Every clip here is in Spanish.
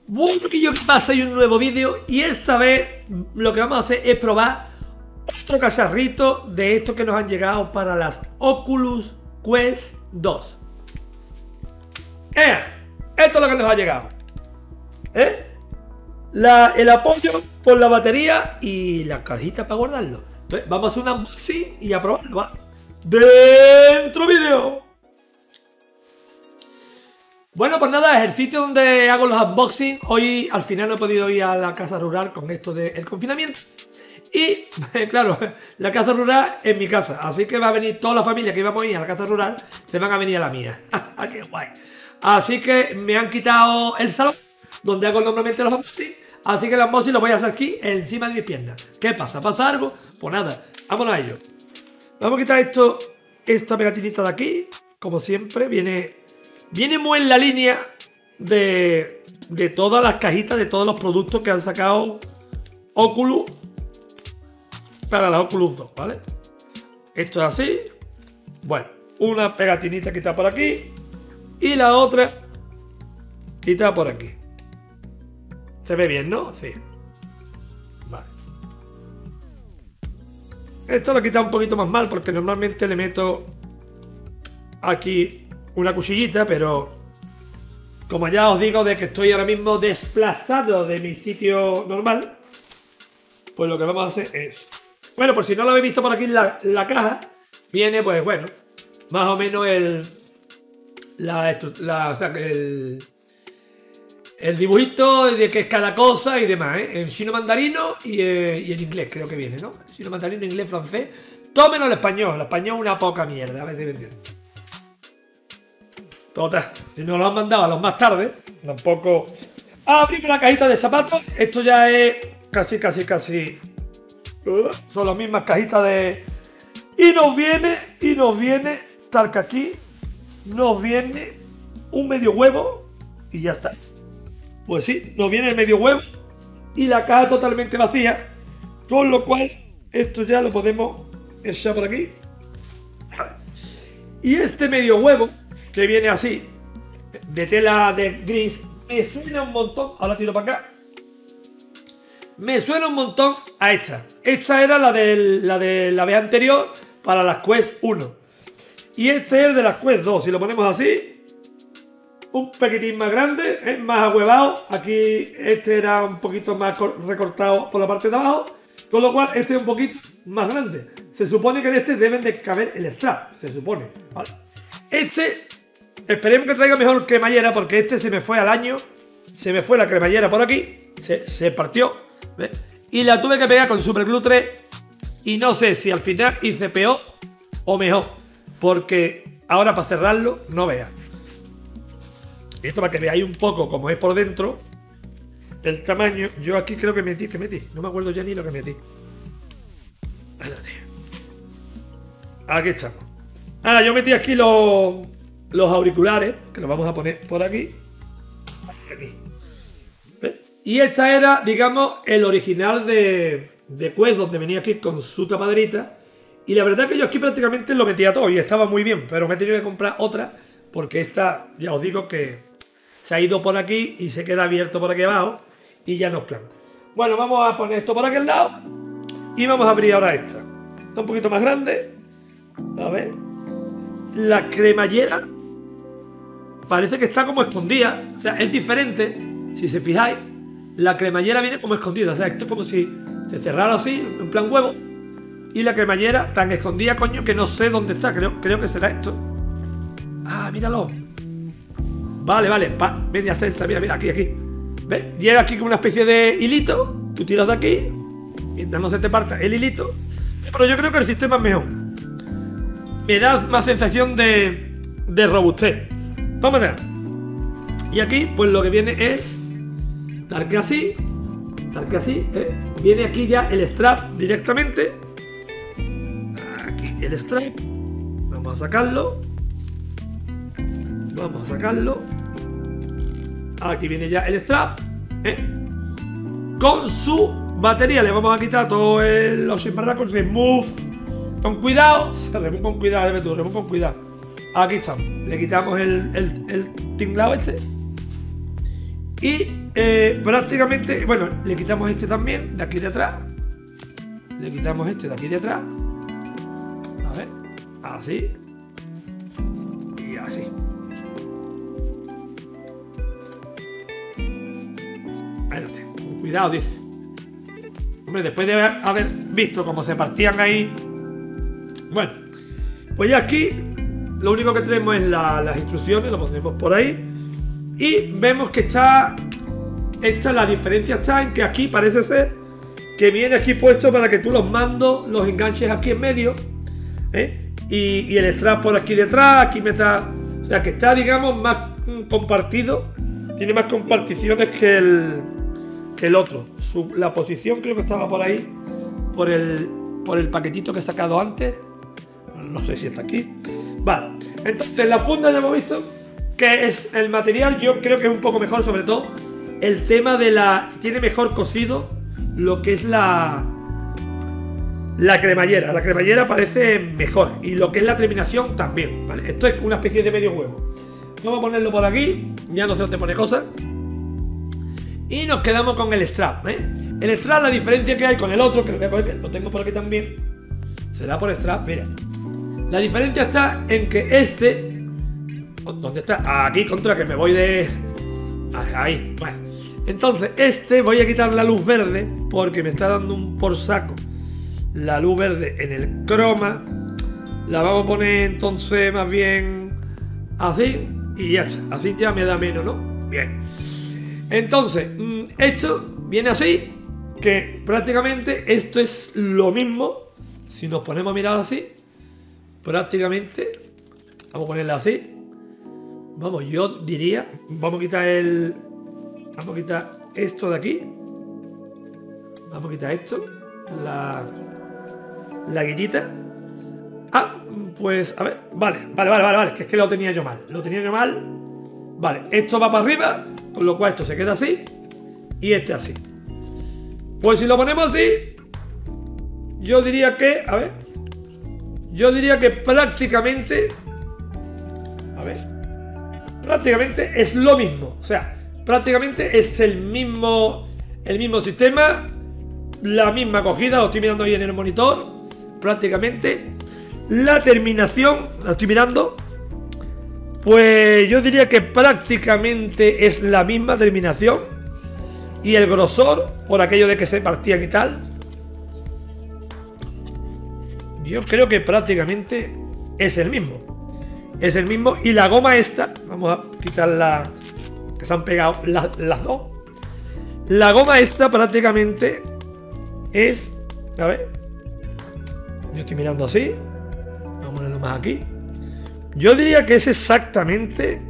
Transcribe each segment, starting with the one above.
Bueno, que yo, ¿qué pasa? Hay un nuevo vídeo y esta vez lo que vamos a hacer es probar otro cacharrito de estos que nos han llegado para las Oculus Quest 2. Esto es lo que nos ha llegado. El apoyo por la batería y las cajitas para guardarlo. Entonces vamos a hacer un unboxing y a probarlo. ¿Va? ¡Dentro vídeo! Bueno, pues nada, es el sitio donde hago los unboxings. Hoy al final no he podido ir a la casa rural con esto del confinamiento. Y claro, la casa rural es mi casa. Así que va a venir toda la familia que íbamos a ir a la casa rural, se van a venir a la mía. ¡Qué guay! Así que me han quitado el salón donde hago normalmente los unboxings. Así que el unboxing lo voy a hacer aquí encima de mis piernas. ¿Qué pasa? ¿Pasa algo? Pues nada, vámonos a ello. Vamos a quitar esta pegatinita de aquí. Como siempre, viene muy en la línea de todas las cajitas, de todos los productos que han sacado Oculus para la Oculus 2, ¿vale? Esto es así. Bueno, una pegatinita quitada por aquí y la otra quitada por aquí. Se ve bien, ¿no? Sí. Vale. Esto lo he quitado un poquito más mal porque normalmente le meto aquí una cuchillita, pero como ya os digo de que estoy ahora mismo desplazado de mi sitio normal, pues lo que vamos a hacer es... Bueno, por si no lo habéis visto por aquí en la caja, viene pues bueno, más o menos el dibujito de que es cada cosa y demás, en chino mandarino y en inglés creo que viene, ¿no? Chino mandarino, inglés, francés, todo menos el español una poca mierda, a ver si me entiendes. Total, si nos lo han mandado a los más tarde, tampoco... Abrimos la cajita de zapatos, esto ya es casi... Son las mismas cajitas de... Y nos viene, tal que aquí, nos viene un medio huevo y ya está. Pues sí, nos viene el medio huevo y la caja totalmente vacía, con lo cual esto ya lo podemos echar por aquí. Y este medio huevo, que viene así, de tela de gris, me suena un montón, ahora tiro para acá, me suena un montón a esta. Esta era la de la vez anterior para las Quest 1. Y este es el de las Quest 2, si lo ponemos así, un poquitín más grande, más ahuevado. Aquí este era un poquito más recortado por la parte de abajo, con lo cual este es un poquito más grande. Se supone que en este deben de caber el strap, se supone, ¿vale? Este... Esperemos que traiga mejor cremallera porque este se me fue al año. Se me fue la cremallera por aquí. Se partió. ¿Ves? Y la tuve que pegar con Superglue 3. Y no sé si al final hice peor o mejor. Porque ahora para cerrarlo no veas. Esto para que veáis un poco cómo es por dentro. El tamaño. Yo aquí creo que metí. No me acuerdo ya ni lo que metí. Espérate. Aquí estamos. Yo metí aquí los auriculares, que los vamos a poner por aquí. ¿Ves? Y esta era, digamos, el original de Quest, donde venía aquí con su tapaderita. Y la verdad que yo aquí prácticamente lo metía todo y estaba muy bien, pero me he tenido que comprar otra porque esta, ya os digo que se ha ido por aquí y se queda abierto por aquí abajo y ya no es plan. Bueno, vamos a poner esto por aquel lado y vamos a abrir ahora esta. Está un poquito más grande. A ver. La cremallera parece que está como escondida, o sea, es diferente, si se fijáis, la cremallera viene como escondida, o sea, esto es como si se cerrara así, en plan huevo, y la cremallera tan escondida, coño, que no sé dónde está, creo que será esto. Míralo. Vale, ven, ya está, mira, aquí. ¿Ves? Llega aquí como una especie de hilito, tú tiras de aquí, mientras no se te parta el hilito, pero yo creo que el sistema es mejor. Me da más sensación de robustez. Tómate. Y aquí pues lo que viene es tal que así, viene aquí ya el strap directamente. Aquí el strap. Vamos a sacarlo. Aquí viene ya el strap, con su batería. Le vamos a quitar todo los embarracos. Remove con cuidado. Remove con cuidado. Aquí estamos. Le quitamos el tinglado este. Y prácticamente, bueno, le quitamos este también, de aquí de atrás. Le quitamos este de aquí de atrás. A ver, así. Y así. Espérate, con cuidado, dice. Hombre, después de haber visto cómo se partían ahí. Bueno, pues ya aquí lo único que tenemos es las instrucciones, lo pondremos por ahí. Y vemos que está. La diferencia está en que aquí parece ser que viene aquí puesto para que tú los mandos los enganches aquí en medio, ¿eh? Y el strap por aquí detrás, aquí metas. O sea que está, digamos, más compartido. Tiene más comparticiones que el otro. La posición creo que estaba por ahí, por el paquetito que he sacado antes. No sé si está aquí. Vale, entonces la funda ya hemos visto que es el material. Yo creo que es un poco mejor, sobre todo el tema de tiene mejor cosido lo que es la cremallera. La cremallera parece mejor y lo que es la terminación también, ¿vale? Esto es una especie de medio huevo. Vamos a ponerlo por aquí, ya no se te pone cosas. Y nos quedamos con el strap, ¿eh? El strap, la diferencia que hay con el otro, que lo voy a coger, que lo tengo por aquí también, será por strap, mira. La diferencia está en que este, ¿dónde está? Aquí, contra, que me voy de... Ahí, bueno. Entonces, voy a quitar la luz verde porque me está dando un por saco la luz verde en el croma. La vamos a poner entonces más bien así y ya está. Así ya me da menos, ¿no? Bien. Entonces, esto viene así, que prácticamente esto es lo mismo. Si nos ponemos a mirar así, prácticamente, vamos a ponerla así. Vamos, yo diría, vamos a quitar esto de aquí. Vamos a quitar esto, la guirita. Ah, pues, a ver, vale, que es que lo tenía yo mal. Vale, esto va para arriba, con lo cual esto se queda así y este así. Pues si lo ponemos así, yo diría que, a ver, prácticamente, a ver, prácticamente es lo mismo. O sea, prácticamente es el mismo sistema, la misma acogida. Lo estoy mirando ahí en el monitor. Prácticamente la terminación, la estoy mirando, pues yo diría que prácticamente es la misma terminación. Y el grosor, por aquello de que se partían y tal, yo creo que prácticamente es el mismo. Es el mismo. Y la goma esta, vamos a quitarla, que se han pegado las dos. La goma esta prácticamente es, a ver, yo estoy mirando así, vamos a ponerlo más aquí. Yo diría que es exactamente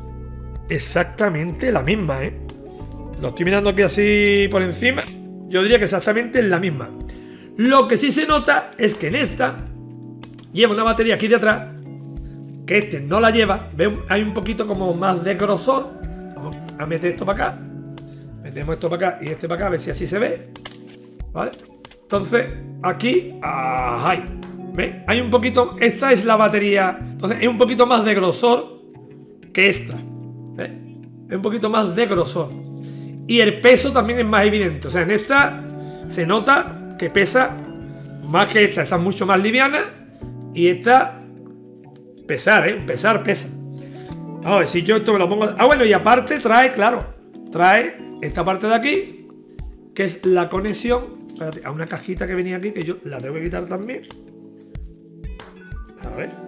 la misma, ¿eh? Lo estoy mirando aquí así por encima. Yo diría que exactamente es la misma. Lo que sí se nota es que en esta lleva una batería aquí de atrás, que este no la lleva. ¿Ven? Hay un poquito como más de grosor. Vamos a meter esto para acá. Metemos esto para acá y este para acá, a ver si así se ve. ¿Vale? Entonces, aquí, ahí. ¿Ves? Hay un poquito, esta es la batería. Entonces, es un poquito más de grosor que esta. ¿Ves? Es un poquito más de grosor. Y el peso también es más evidente. O sea, en esta se nota que pesa más que esta. Esta es mucho más liviana. Y esta, pesar pesa. A ver si yo esto me lo pongo. Ah, bueno, y aparte trae, claro, trae esta parte de aquí, que es la conexión. Espérate, a una cajita que venía aquí, que yo la tengo que quitar también. A ver.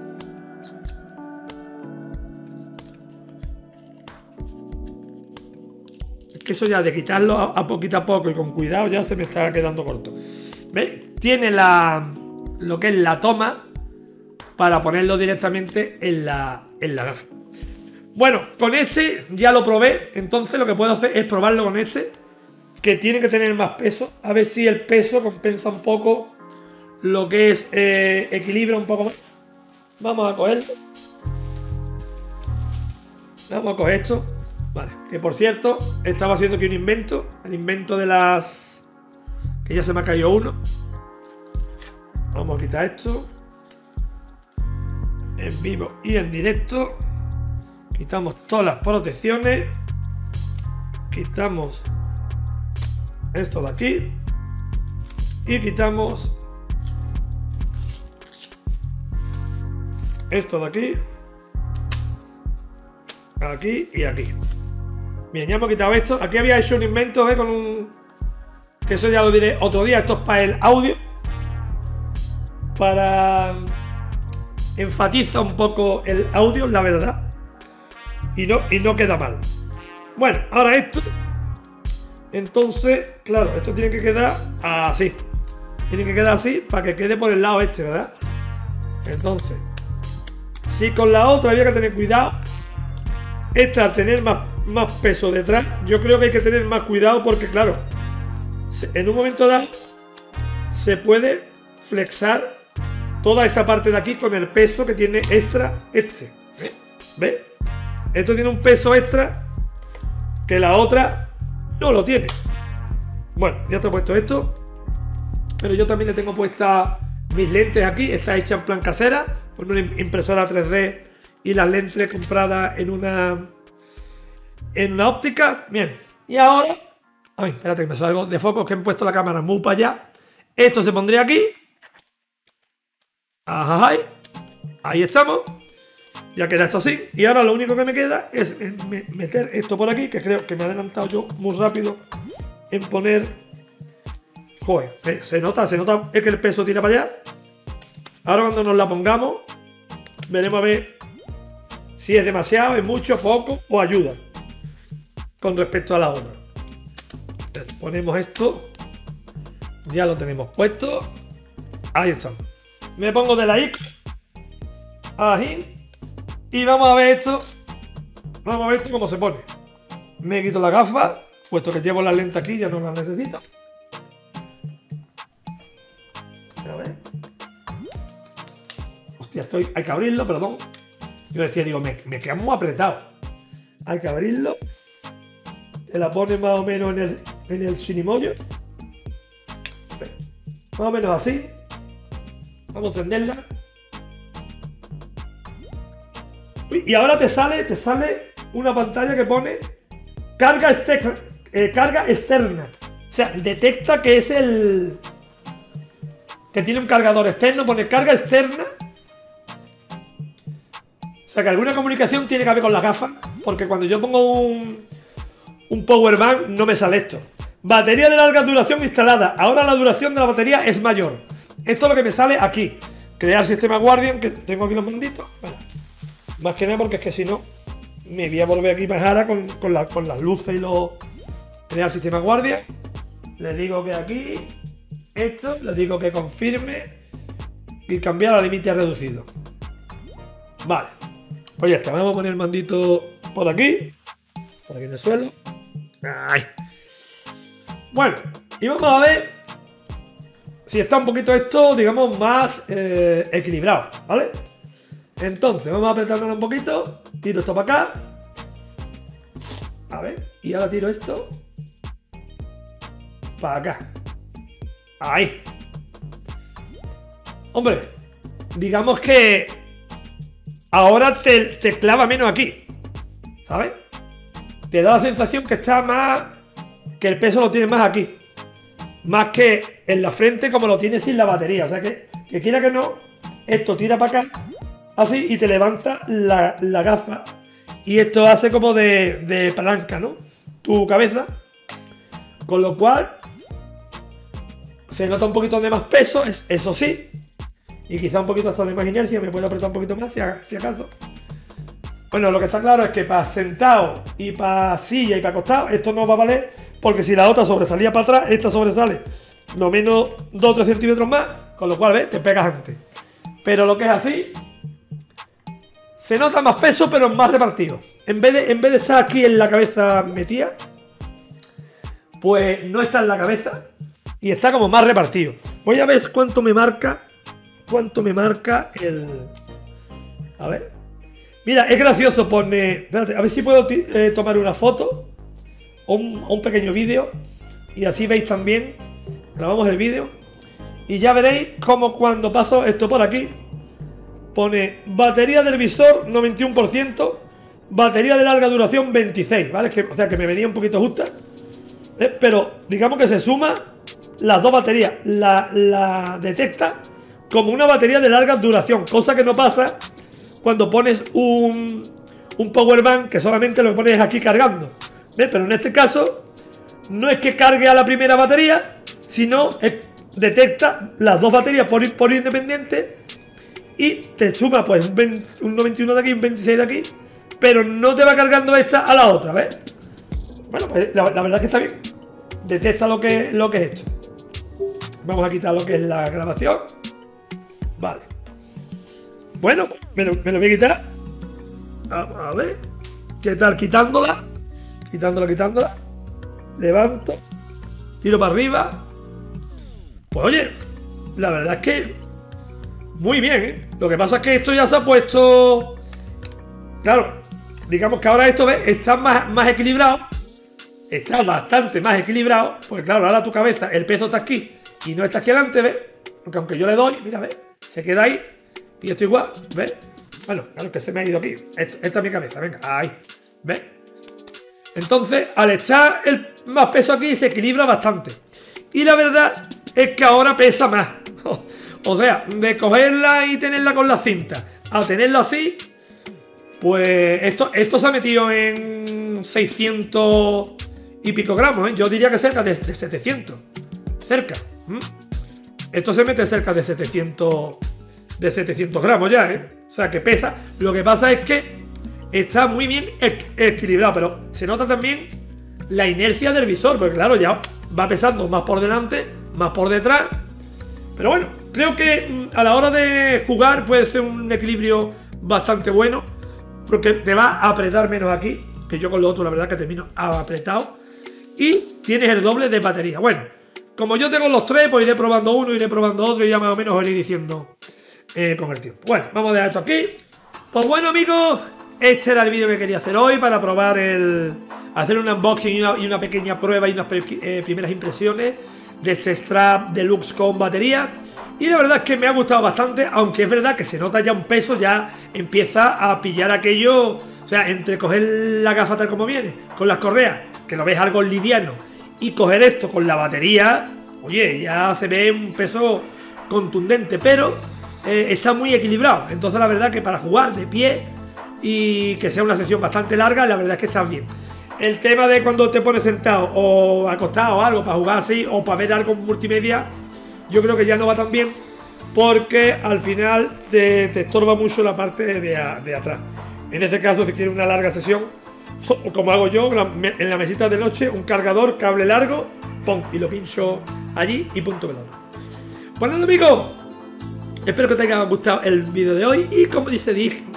Es que eso ya de quitarlo a poquito a poco y con cuidado ya se me está quedando corto. ¿Ves? Tiene lo que es la toma para ponerlo directamente en la gafa. Bueno, con este ya lo probé. Entonces lo que puedo hacer es probarlo con este, que tiene que tener más peso. A ver si el peso compensa un poco lo que es equilibra un poco más. Vamos a cogerlo. Vamos a coger esto. Vale, que por cierto, estaba haciendo aquí un invento. El invento de las... que ya se me ha caído uno. Vamos a quitar esto. En vivo y en directo. Quitamos todas las protecciones. Quitamos esto de aquí. Y quitamos esto de aquí. Aquí y aquí. Bien, ya hemos quitado esto. Aquí había hecho un invento, con un... que eso ya lo diré otro día. Esto es para el audio. Para... enfatiza un poco el audio, la verdad. Y no queda mal. Bueno, ahora esto. Entonces, claro, esto tiene que quedar así. Tiene que quedar así para que quede por el lado este, ¿verdad? Entonces, si con la otra había que tener cuidado. Esta, al tener más peso detrás, yo creo que hay que tener más cuidado porque, claro, en un momento dado se puede flexar toda esta parte de aquí con el peso que tiene extra este. ¿Ves? Esto tiene un peso extra que la otra no lo tiene. Bueno, ya está puesto esto. Pero yo también le tengo puestas mis lentes aquí. Está hecha en plan casera, con una impresora 3D y las lentes compradas en una óptica. Bien, y ahora... ay, espérate que me salgo de foco, que he puesto la cámara muy para allá. Esto se pondría aquí. Ajá, ahí estamos. Ya queda esto así. Y ahora lo único que me queda es meter esto por aquí, que creo que me he adelantado yo muy rápido en poner... joder, se nota, es que el peso tira para allá. Ahora cuando nos la pongamos, veremos a ver si es demasiado, es mucho, poco o ayuda con respecto a la otra. Ponemos esto. Ya lo tenemos puesto. Ahí estamos. Me pongo de la IC. Ahí. Y vamos a ver esto. Vamos a ver esto cómo se pone. Me quito la gafa, puesto que llevo la lente aquí, ya no la necesito. A ver. Hostia, hay que abrirlo, perdón. Yo decía, digo, me queda muy apretado. Hay que abrirlo. Te la pone más o menos en el chirimoyo. Más o menos así. Vamos a encenderla. Y ahora te sale una pantalla que pone carga externa. O sea, detecta que es que tiene un cargador externo, pone carga externa. O sea, que alguna comunicación tiene que haber con las gafas, porque cuando yo pongo un power bank no me sale esto. Batería de larga duración instalada. Ahora la duración de la batería es mayor. Esto es lo que me sale aquí. Crear sistema Guardian, que tengo aquí los manditos. Bueno, más que nada porque es que si no me voy a volver aquí para con las luces y los... Crear sistema Guardian. Le digo que aquí, esto, le digo que confirme y cambiar a límite reducido. Vale, pues ya está. Vamos a poner el mandito por aquí en el suelo. Ahí. Bueno, y vamos a ver si está un poquito esto, digamos, más equilibrado, ¿vale? Entonces, vamos a apretárnoslo un poquito. Tiro esto para acá. A ver, y ahora tiro esto para acá. Ahí. Hombre, digamos que ahora te clava menos aquí, ¿sabes? Te da la sensación que está más... que el peso lo tiene más aquí. Más que en la frente como lo tiene sin la batería. O sea que quiera que no, esto tira para acá, así, y te levanta la gafa. Y esto hace como de palanca, ¿no? Tu cabeza. Con lo cual, se nota un poquito de más peso, eso sí. Y quizá un poquito hasta de más inercia, me puedo apretar un poquito más si acaso. Bueno, lo que está claro es que para sentado y para silla y para acostado, esto no va a valer, porque si la otra sobresalía para atrás, esta sobresale no menos 2 o 3 centímetros más, con lo cual, ¿ves? Te pegas antes. Pero lo que es así, se nota más peso, pero más repartido. En vez de estar aquí en la cabeza metida, pues no está en la cabeza y está como más repartido. Voy a ver cuánto me marca el... A ver. Mira, es gracioso, pone... Espérate, a ver si puedo tomar una foto o un pequeño vídeo y así veis también. Grabamos el vídeo y ya veréis como cuando paso esto por aquí pone batería del visor 91%, batería de larga duración 26, ¿vale? O sea que me venía un poquito justa. Pero digamos que se suma las dos baterías. La detecta como una batería de larga duración, cosa que no pasa cuando pones un power bank que solamente lo pones aquí cargando. ¿Ves? Pero en este caso no es que cargue a la primera batería, sino detecta las dos baterías por independiente y te suma pues un 91 de aquí, un 26 de aquí, pero no te va cargando esta a la otra, ¿ves? Bueno, pues la verdad es que está bien. Detecta lo que es esto. Vamos a quitar lo que es la grabación. Vale. Bueno, me lo voy a quitar. Vamos a ver. ¿Qué tal? Quitándola. Quitándola. Levanto. Tiro para arriba. Pues oye, la verdad es que muy bien, ¿eh? Lo que pasa es que esto ya se ha puesto... Claro, digamos que ahora esto, ¿ves? Está más equilibrado. Está bastante más equilibrado. Pues claro, ahora tu cabeza, el peso está aquí y no está aquí adelante, ¿ves? Porque aunque yo le doy, mira, ¿ves? Se queda ahí y esto igual, ¿ves? Bueno, claro que se me ha ido aquí. Esta es mi cabeza, venga, ahí, ¿ves? Entonces, al estar el más peso aquí, se equilibra bastante. Y la verdad es que ahora pesa más. O sea, de cogerla y tenerla con la cinta a tenerla así, pues esto se ha metido en 600 y pico gramos, ¿eh? Yo diría que cerca de 700. Cerca. Esto se mete cerca de 700 gramos ya, ¿eh? O sea que pesa. Lo que pasa es que está muy bien equilibrado, pero se nota también la inercia del visor, porque claro, ya va pesando más por delante, más por detrás. Pero bueno, creo que a la hora de jugar puede ser un equilibrio bastante bueno, porque te va a apretar menos aquí, que yo con lo otro la verdad que termino apretado. Y tienes el doble de batería. Bueno, como yo tengo los tres, pues iré probando uno, iré probando otro y ya más o menos os iré diciendo con el tiempo. Bueno, vamos a dejar esto aquí. Pues bueno, amigos, este era el vídeo que quería hacer hoy para probar hacer un unboxing y una pequeña prueba y unas primeras impresiones de este strap deluxe con batería. Y la verdad es que me ha gustado bastante, aunque es verdad que se nota ya un peso, ya empieza a pillar aquello, o sea, entre coger la gafa tal como viene, con las correas, que lo ves algo liviano, y coger esto con la batería, oye, ya se ve un peso contundente, pero está muy equilibrado. Entonces la verdad que para jugar de pie y que sea una sesión bastante larga, la verdad es que está bien. El tema de cuando te pones sentado o acostado o algo para jugar así o para ver algo multimedia, yo creo que ya no va tan bien, porque al final te estorba mucho la parte de atrás. En ese caso, si quieres una larga sesión, o como hago yo, en la mesita de noche, un cargador, cable largo, pum, y lo pincho allí y punto pelota. Bueno, amigos, espero que te haya gustado el vídeo de hoy y como dice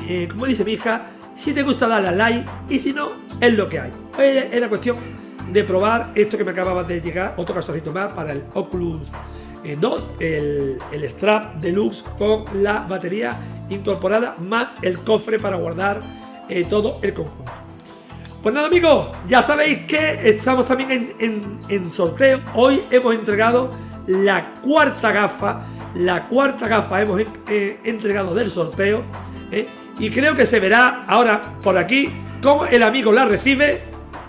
mi hija, si te gusta dale a like y si no, es lo que hay. Hoy era cuestión de probar esto que me acababa de llegar, otro calzoncito más para el Oculus 2, el strap deluxe con la batería incorporada más el cofre para guardar todo el conjunto. Pues nada, amigos, ya sabéis que estamos también en sorteo. Hoy hemos entregado la cuarta gafa hemos entregado del sorteo, y creo que se verá ahora por aquí cómo el amigo la recibe.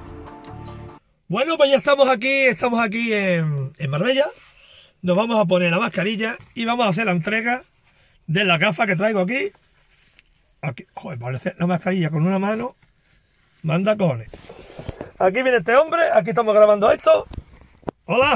Bueno, pues ya estamos aquí en Marbella. Nos vamos a poner la mascarilla y vamos a hacer la entrega de la gafa que traigo aquí. Joder, parece la mascarilla con una mano. Manda cojones. Aquí viene este hombre, aquí estamos grabando esto. ¡Hola!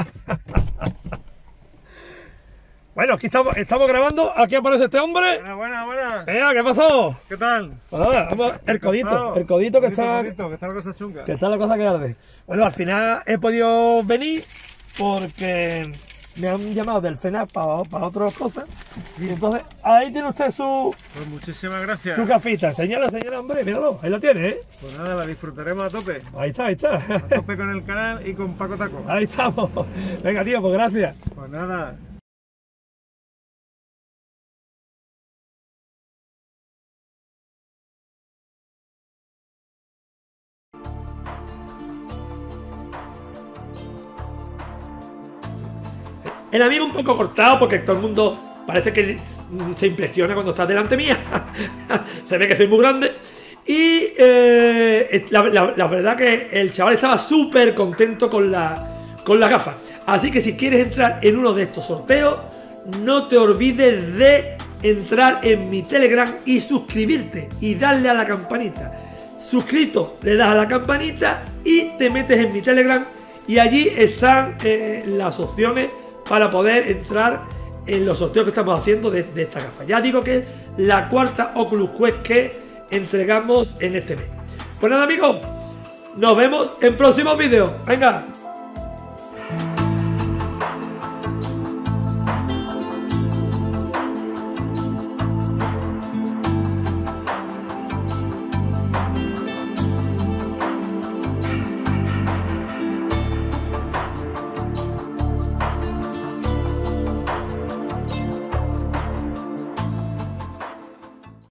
Bueno, aquí estamos grabando, aquí aparece este hombre. Buena. ¿Qué pasó? ¿Qué tal? Pues nada, vamos, el codito que está... Que está la cosa chunga. Que está la cosa que arde. Bueno, al final he podido venir porque me han llamado del FNAC para otras cosas. Y entonces, ahí tiene usted Pues muchísimas gracias. su gafita. Señala, hombre, míralo, ahí la tiene, ¿eh? Pues nada, la disfrutaremos a tope. Ahí está. A tope con el canal y con Paco Taco. Ahí estamos. Venga, tío, pues gracias. Pues nada. El amigo un poco cortado porque todo el mundo parece que se impresiona cuando está delante mía. Se ve que soy muy grande. Y la verdad que el chaval estaba súper contento con la gafa. Así que si quieres entrar en uno de estos sorteos, no te olvides de entrar en mi Telegram y suscribirte y darle a la campanita. Suscrito, le das a la campanita y te metes en mi Telegram y allí están las opciones para poder entrar en los sorteos que estamos haciendo de esta gafa. Ya digo que es la cuarta Oculus Quest que entregamos en este mes. Pues nada, amigos, nos vemos en próximos vídeos. Venga.